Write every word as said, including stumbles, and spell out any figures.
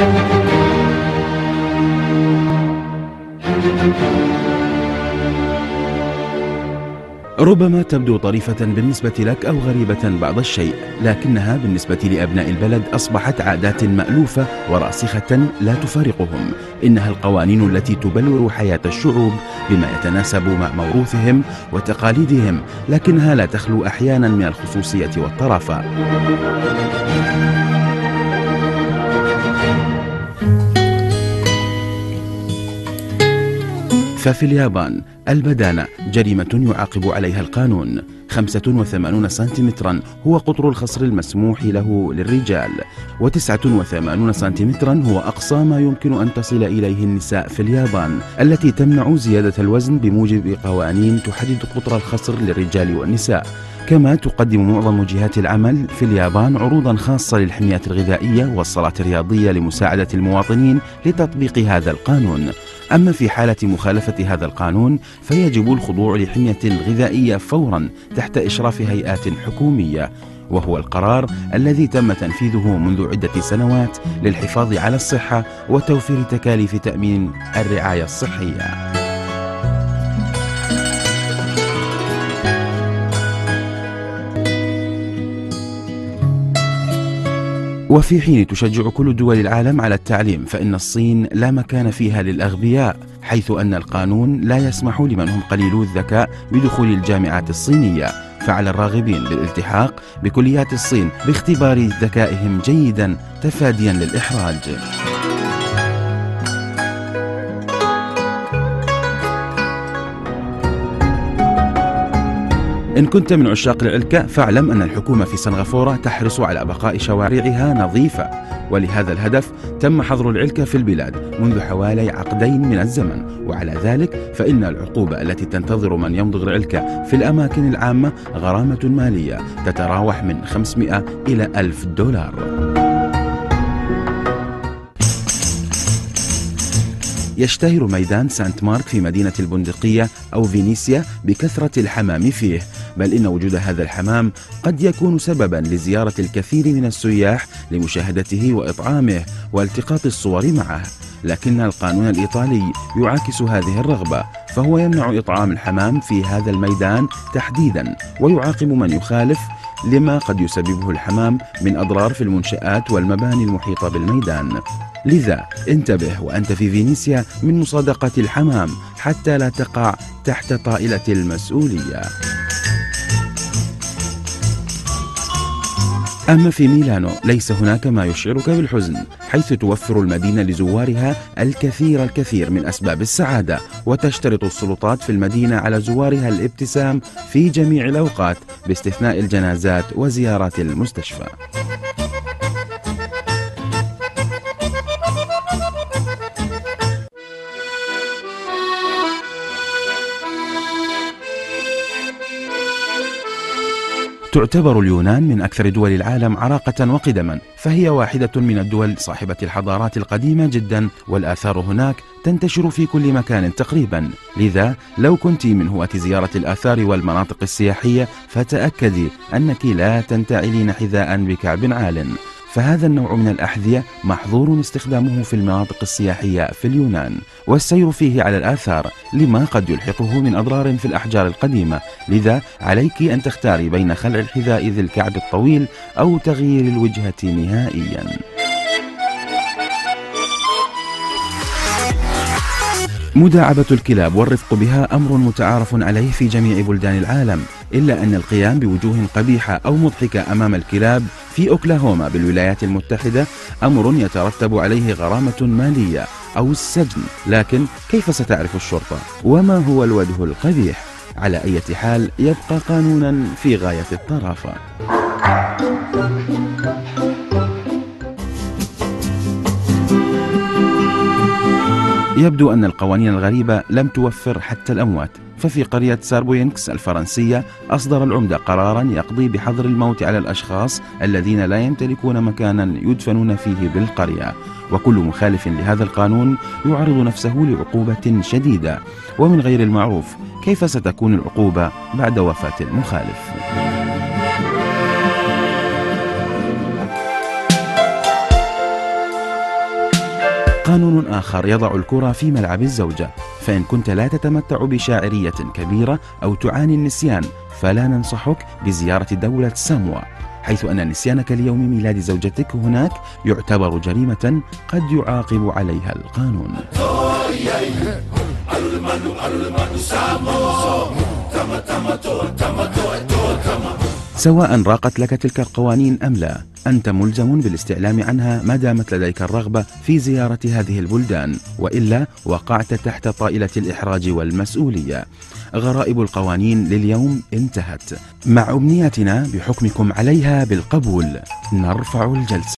ربما تبدو طريفة بالنسبة لك أو غريبة بعض الشيء، لكنها بالنسبة لأبناء البلد أصبحت عادات مألوفة وراسخة لا تفارقهم. إنها القوانين التي تبلور حياة الشعوب بما يتناسب مع موروثهم وتقاليدهم، لكنها لا تخلو أحيانا من الخصوصية والطرافة. ففي اليابان البدانة جريمة يعاقب عليها القانون. خمسة وثمانين سنتيمترا هو قطر الخصر المسموح له للرجال، وتسعة وثمانين سنتيمترا هو أقصى ما يمكن أن تصل إليه النساء في اليابان، التي تمنع زيادة الوزن بموجب قوانين تحدد قطر الخصر للرجال والنساء. كما تقدم معظم جهات العمل في اليابان عروضا خاصة للحميات الغذائية والصالات الرياضية لمساعدة المواطنين لتطبيق هذا القانون. أما في حالة مخالفة هذا القانون فيجب الخضوع لحمية غذائية فورا تحت إشراف هيئات حكومية، وهو القرار الذي تم تنفيذه منذ عدة سنوات للحفاظ على الصحة وتوفير تكاليف تأمين الرعاية الصحية. وفي حين تشجع كل دول العالم على التعليم، فإن الصين لا مكان فيها للأغبياء، حيث أن القانون لا يسمح لمن هم قليلو الذكاء بدخول الجامعات الصينية، فعلى الراغبين بالالتحاق بكليات الصين باختبار ذكائهم جيدا تفاديا للإحراج. إن كنت من عشاق العلكة فاعلم أن الحكومة في سنغافورة تحرص على بقاء شوارعها نظيفة، ولهذا الهدف تم حظر العلكة في البلاد منذ حوالي عقدين من الزمن. وعلى ذلك فإن العقوبة التي تنتظر من يمضغ العلكة في الأماكن العامة غرامة مالية تتراوح من خمسمائة إلى ألف دولار. يشتهر ميدان سانت مارك في مدينة البندقية أو فينيسيا بكثرة الحمام فيه، بل إن وجود هذا الحمام قد يكون سببا لزيارة الكثير من السياح لمشاهدته وإطعامه والتقاط الصور معه. لكن القانون الإيطالي يعاكس هذه الرغبة، فهو يمنع إطعام الحمام في هذا الميدان تحديدا، ويعاقب من يخالف لما قد يسببه الحمام من أضرار في المنشآت والمباني المحيطة بالميدان. لذا انتبه وأنت في فينيسيا من مصادقة الحمام حتى لا تقع تحت طائلة المسؤولية. أما في ميلانو ليس هناك ما يشعرك بالحزن، حيث توفر المدينة لزوارها الكثير الكثير من أسباب السعادة، وتشترط السلطات في المدينة على زوارها الابتسام في جميع الأوقات باستثناء الجنازات وزيارات المستشفى. تعتبر اليونان من أكثر دول العالم عراقة وقدما، فهي واحدة من الدول صاحبة الحضارات القديمة جدا، والآثار هناك تنتشر في كل مكان تقريبا. لذا لو كنت من هواة زيارة الآثار والمناطق السياحية فتأكدي أنك لا تنتعلين حذاء بكعب عال، فهذا النوع من الأحذية محظور استخدامه في المناطق السياحية في اليونان، والسير فيه على الآثار لما قد يلحقه من أضرار في الأحجار القديمة. لذا عليك أن تختاري بين خلع الحذاء ذي الكعب الطويل أو تغيير الوجهة نهائيا. مداعبة الكلاب والرفق بها أمر متعارف عليه في جميع بلدان العالم، إلا أن القيام بوجوه قبيحة أو مضحكة أمام الكلاب في أوكلاهوما بالولايات المتحدة أمر يترتب عليه غرامة مالية أو السجن. لكن كيف ستعرف الشرطة وما هو الوجه القبيح؟ على أي حال يبقى قانونا في غاية الطرافة. يبدو أن القوانين الغريبة لم توفر حتى الأموات، ففي قرية ساربوينكس الفرنسية أصدر العمدة قرارا يقضي بحظر الموت على الأشخاص الذين لا يمتلكون مكانا يدفنون فيه بالقرية، وكل مخالف لهذا القانون يعرض نفسه لعقوبة شديدة. ومن غير المعروف كيف ستكون العقوبة بعد وفاة المخالف. قانون آخر يضع الكرة في ملعب الزوجة، فإن كنت لا تتمتع بشاعرية كبيرة أو تعاني النسيان فلا ننصحك بزيارة دولة ساموا، حيث أن نسيانك ليوم ميلاد زوجتك هناك يعتبر جريمة قد يعاقب عليها القانون. سواء راقت لك تلك القوانين أم لا، أنت ملزم بالاستعلام عنها ما دامت لديك الرغبة في زيارة هذه البلدان، وإلا وقعت تحت طائلة الإحراج والمسؤولية. غرائب القوانين لليوم انتهت، مع أمنيتنا بحكمكم عليها بالقبول. نرفع الجلسة.